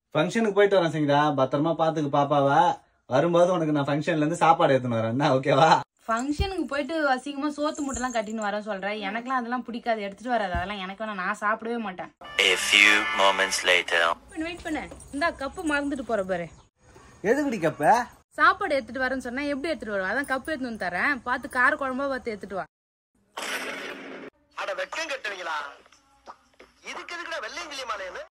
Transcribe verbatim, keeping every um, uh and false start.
ஃபங்க்ஷனுக்கு போயிட்டு வரேன் சங்கீதா, பத்திரமா பாத்துக்கு பாப்பாவா. வரும்போது உனக்கு நான் ஃபங்க்ஷன்ல இருந்து சாப்பாடு எடுத்துன்னு வரேன், ஓகேவா? ஃபங்க்ஷனுக்கு போயிட்டு அசிங்கமா சோத்து மூட்டை எல்லாம் கட்டின்னு வர சொல்றேன். எனக்கெல்லாம் அதெல்லாம் பிடிக்காது, எடுத்துட்டு வராது. அதெல்லாம் எனக்கு வேணா, நான் சாப்பிடவே மாட்டேன். A few moments later. Wait பண்ணு, இந்த கப்பு மறந்துட்டு போற பாரு. எதுக்குடி கப்ப? சாப்பாடு எடுத்துட்டு வரேன்னு சொன்னா எப்படி எடுத்துட்டு வருவா? அதான் கப்பு எடுத்துட்டு வந்து தரேன், பார்த்து கார குழம்பா பார்த்து எடுத்துட்டு வா. அட வெக்கம் கட்டுவீங்களா? இதுக்கு எதுக்குடா வெள்ளையும் கிளியமானேன்னு